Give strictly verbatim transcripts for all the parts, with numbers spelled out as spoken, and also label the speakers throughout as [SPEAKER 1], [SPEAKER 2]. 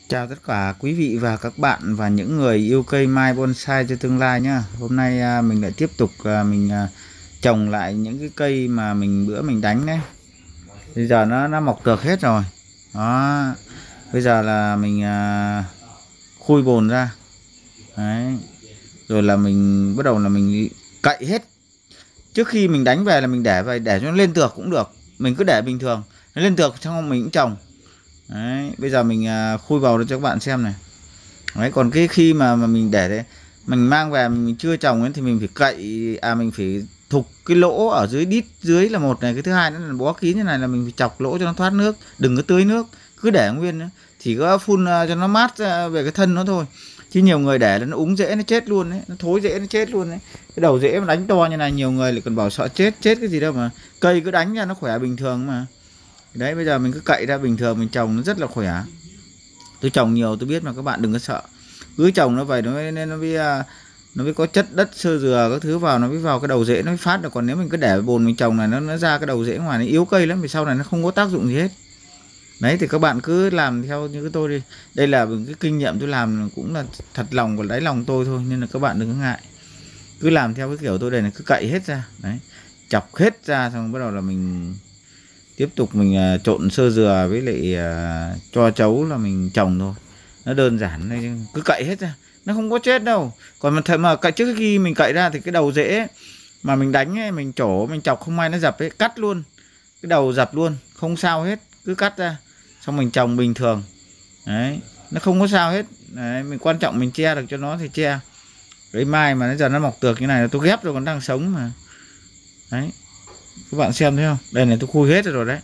[SPEAKER 1] Chào tất cả quý vị và các bạn và những người yêu cây mai bonsai cho tương lai nhá. Hôm nay à, mình lại tiếp tục à, mình à, trồng lại những cái cây mà mình bữa mình đánh đấy. Bây giờ nó nó mọc tược hết rồi. Đó. Bây giờ là mình à, khui bồn ra. Đấy. Rồi là mình bắt đầu là mình cậy hết. Trước khi mình đánh về là mình để về để cho nó lên tược cũng được. Mình cứ để bình thường. Nó lên tược xong mình cũng trồng. Đấy, bây giờ mình à, khui vào cho các bạn xem này. Đấy, còn cái khi mà mà mình để đấy, mình mang về mình chưa trồng ấy thì mình phải cậy à mình phải thục cái lỗ ở dưới đít dưới là một này, cái thứ hai nữa là bó kín như này là mình phải chọc lỗ cho nó thoát nước, đừng có tưới nước, cứ để nguyên nữa. Chỉ có phun cho nó mát về cái thân nó thôi. Chứ nhiều người để nó úng rễ nó chết luôn đấy, nó thối rễ nó chết luôn đấy. Cái đầu rễ mà đánh to như này nhiều người lại còn bảo sợ chết, chết cái gì đâu mà. Cây cứ đánh ra nó khỏe bình thường mà. Đấy, bây giờ mình cứ cậy ra bình thường mình trồng nó rất là khỏe. Tôi trồng nhiều tôi biết mà, các bạn đừng có sợ. Cứ trồng nó vậy nó mới nên nó mới nó mới có chất đất xơ dừa các thứ vào, nó mới vào cái đầu rễ nó mới phát được. Còn nếu mình cứ để bồn mình trồng này nó nó ra cái đầu rễ ngoài nó yếu cây lắm, vì sau này nó không có tác dụng gì hết. Đấy thì các bạn cứ làm theo như cái tôi đi. Đây là cái kinh nghiệm tôi làm cũng là thật lòng của đáy lòng tôi thôi, nên là các bạn đừng có ngại. Cứ làm theo cái kiểu tôi đây này, cứ cậy hết ra. Đấy. Chọc hết ra xong bắt đầu là mình tiếp tục mình uh, trộn sơ dừa với lại uh, cho chấu là mình trồng thôi. Nó đơn giản này, cứ cậy hết ra, nó không có chết đâu. Còn mà thời mà cậy trước khi mình cậy ra thì cái đầu rễ mà mình đánh ấy, mình trổ mình chọc không may nó dập ấy, cắt luôn cái đầu dập luôn, không sao hết, cứ cắt ra xong mình trồng bình thường. Đấy, nó không có sao hết. Đấy, mình quan trọng mình che được cho nó thì che. Cái mai mà nó giờ nó mọc tược như này là tôi ghép rồi còn đang sống mà. Đấy, các bạn xem thấy không, đây này tôi khui hết rồi đấy.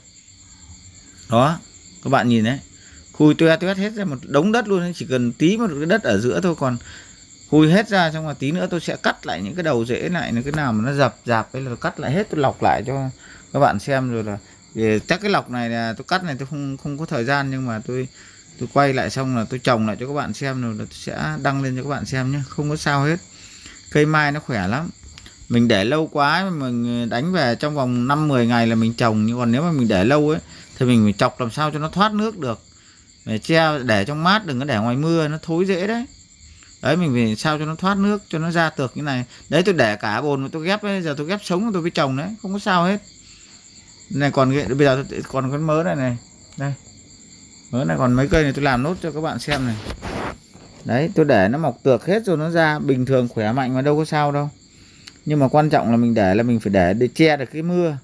[SPEAKER 1] Đó, các bạn nhìn đấy, khui tuét tuét hết ra một đống đất luôn, chỉ cần tí một cái đất ở giữa thôi. Còn khui hết ra xong là tí nữa tôi sẽ cắt lại những cái đầu rễ lại, cái nào mà nó dập dạp ấy là tôi cắt lại hết, tôi lọc lại cho các bạn xem. Rồi là để chắc cái lọc này là tôi cắt này tôi không không có thời gian, nhưng mà tôi tôi quay lại xong là tôi trồng lại cho các bạn xem, rồi là tôi sẽ đăng lên cho các bạn xem nhé, không có sao hết. Cây mai nó khỏe lắm. Mình để lâu quá mình đánh về trong vòng năm mười ngày là mình trồng, nhưng còn nếu mà mình để lâu ấy thì mình phải chọc làm sao cho nó thoát nước được, để che để trong mát, đừng có để ngoài mưa nó thối rễ đấy. Đấy, mình phải sao cho nó thoát nước, cho nó ra tược như này. Đấy, tôi để cả bồn mà tôi ghép ấy, giờ tôi ghép sống tôi mới trồng đấy, không có sao hết. Này còn bây giờ tôi, còn cái mớ này này, đây mớ này còn mấy cây này tôi làm nốt cho các bạn xem này. Đấy, tôi để nó mọc tược hết rồi, nó ra bình thường khỏe mạnh mà đâu có sao đâu. Nhưng mà quan trọng là mình để là mình phải để để che được cái mưa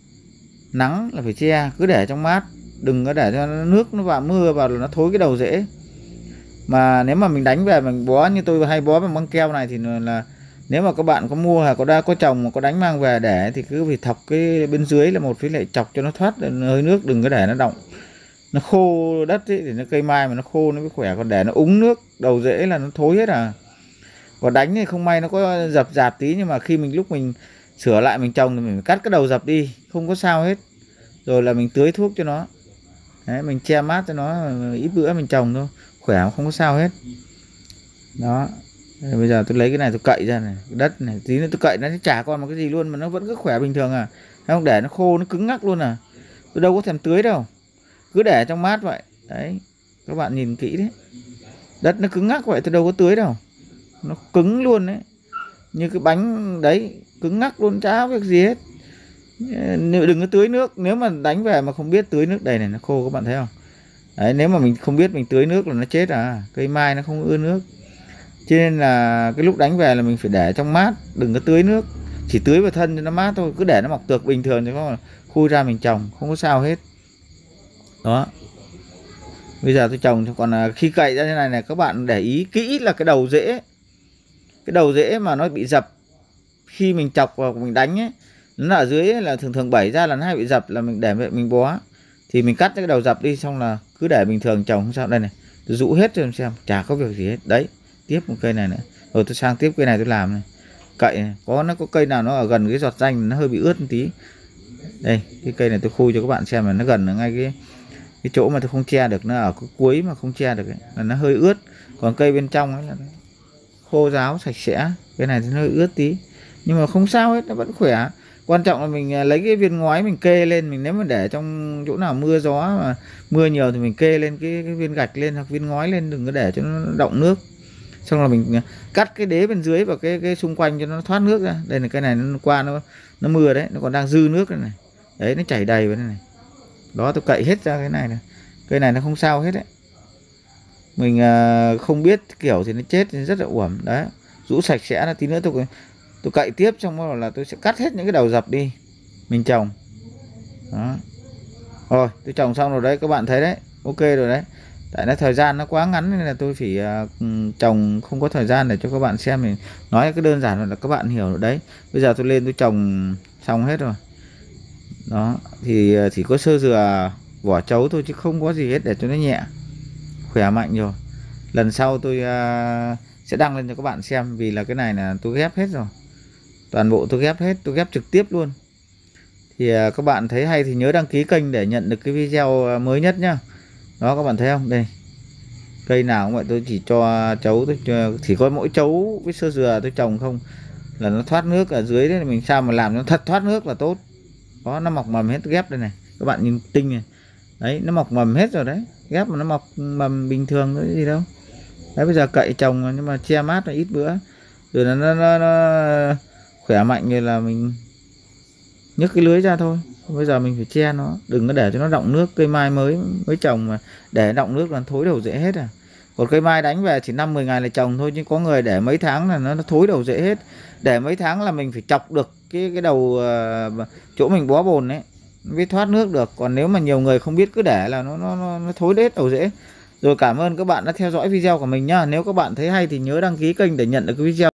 [SPEAKER 1] nắng, là phải che, cứ để trong mát, đừng có để cho nước nó vào, mưa vào là nó thối cái đầu rễ. Mà nếu mà mình đánh về mình bó như tôi hay bó bằng băng keo này thì là nếu mà các bạn có mua hay có đa có trồng mà có đánh mang về để thì cứ phải thọc cái bên dưới là một, với lại chọc cho nó thoát hơi nước, đừng có để nó động, nó khô đất ấy, thì nó cây mai mà nó khô nó mới khỏe. Còn để nó úng nước đầu rễ là nó thối hết à. Còn đánh thì không may nó có dập dạp tí, nhưng mà khi mình lúc mình sửa lại mình trồng thì mình phải cắt cái đầu dập đi, không có sao hết. Rồi là mình tưới thuốc cho nó. Đấy, mình che mát cho nó, ít bữa mình trồng thôi, khỏe không có sao hết. Đó. Đây, bây giờ tôi lấy cái này tôi cậy ra này, cái đất này tí nữa tôi cậy nó chả còn một cái gì luôn mà nó vẫn cứ khỏe bình thường à. Không để nó khô nó cứng ngắc luôn à. Tôi đâu có thèm tưới đâu, cứ để trong mát vậy. Đấy, các bạn nhìn kỹ đấy, đất nó cứng ngắc vậy tôi đâu có tưới đâu, nó cứng luôn đấy, như cái bánh đấy, cứng ngắc luôn, chả việc gì hết. Đừng có tưới nước, nếu mà đánh về mà không biết tưới nước, đây này nó khô các bạn thấy không. Đấy, nếu mà mình không biết mình tưới nước là nó chết à. Cây mai nó không ưa nước, cho nên là cái lúc đánh về là mình phải để trong mát, đừng có tưới nước, chỉ tưới vào thân cho nó mát thôi. Cứ để nó mọc tược bình thường cho nó khui ra mình trồng, không có sao hết. Đó, bây giờ tôi trồng. Còn khi cậy ra như này này, các bạn để ý kỹ là cái đầu rễ, cái đầu rễ mà nó bị dập khi mình chọc vào mình đánh ấy, nó ở dưới ấy, là thường thường bảy ra là nó hay bị dập, là mình để mình bó thì mình cắt cái đầu dập đi, xong là cứ để bình thường trồng không sao. Đây này, tôi rũ hết cho em xem, chả có việc gì hết. Đấy, tiếp một cây này nữa, rồi tôi sang tiếp cây này tôi làm này. Cậy này, có nó có cây nào nó ở gần cái giọt ranh nó hơi bị ướt một tí. Đây, cái cây này tôi khui cho các bạn xem là nó gần ở ngay cái cái chỗ mà tôi không che được, nó ở cái cuối mà không che được ấy, là nó hơi ướt. Còn cây bên trong ấy là khô ráo sạch sẽ. Cái này thì nó hơi ướt tí nhưng mà không sao hết, nó vẫn khỏe. Quan trọng là mình à, lấy cái viên ngói mình kê lên, mình nếu mà để trong chỗ nào mưa gió mà mưa nhiều thì mình kê lên cái, cái viên gạch lên hoặc viên ngói lên, đừng có để cho nó đọng nước. Xong là mình cắt cái đế bên dưới và cái cái xung quanh cho nó thoát nước ra. Đây là cái này nó qua nó nó mưa đấy, nó còn đang dư nước đây này. Đấy, nó chảy đầy vào đây này. Đó, tôi cậy hết ra cái này này. Cây này nó không sao hết đấy. Mình uh, không biết kiểu thì nó chết thì rất là uổng. Đấy, rũ sạch sẽ là tí nữa tôi tôi cậy tiếp, xong rồi là tôi sẽ cắt hết những cái đầu dập đi, mình trồng. Đó. Rồi tôi trồng xong rồi đấy, các bạn thấy đấy, ok rồi đấy. Tại nó thời gian nó quá ngắn nên là tôi phải uh, trồng không có thời gian để cho các bạn xem. Mình nói cái đơn giản là các bạn hiểu rồi đấy. Bây giờ tôi lên tôi trồng xong hết rồi. Đó thì chỉ có sơ dừa vỏ trấu thôi chứ không có gì hết, để cho nó nhẹ khỏe mạnh rồi. Lần sau tôi uh, sẽ đăng lên cho các bạn xem, vì là cái này là tôi ghép hết rồi, toàn bộ tôi ghép hết, tôi ghép trực tiếp luôn. Thì uh, các bạn thấy hay thì nhớ đăng ký kênh để nhận được cái video mới nhất nhá. Đó, các bạn thấy không, đây cây nào cũng vậy, tôi chỉ cho chấu, tôi cho, chỉ có mỗi chấu với sơ dừa tôi trồng không là nó thoát nước ở dưới đấy. Mình sao mà làm nó thật thoát nước là tốt. Đó, nó mọc mầm hết, ghép đây này, các bạn nhìn tinh này, đấy nó mọc mầm hết rồi đấy, ghép mà nó mọc mầm bình thường đấy gì đâu. Đấy, bây giờ cậy trồng nhưng mà che mát là ít bữa rồi nó, nó, nó, nó khỏe mạnh, như là mình nhấc cái lưới ra thôi. Bây giờ mình phải che nó, đừng có để cho nó đọng nước. Cây mai mới mới trồng mà để đọng nước là thối đầu rễ hết à. Còn cây mai đánh về chỉ năm mười ngày là trồng thôi, nhưng có người để mấy tháng là nó, nó thối đầu rễ hết. Để mấy tháng là mình phải chọc được cái cái đầu uh, chỗ mình bó bồn ấy mới thoát nước được. Còn nếu mà nhiều người không biết cứ để là nó nó nó thối hết đầu rễ. Rồi, cảm ơn các bạn đã theo dõi video của mình nhá. Nếu các bạn thấy hay thì nhớ đăng ký kênh để nhận được cái video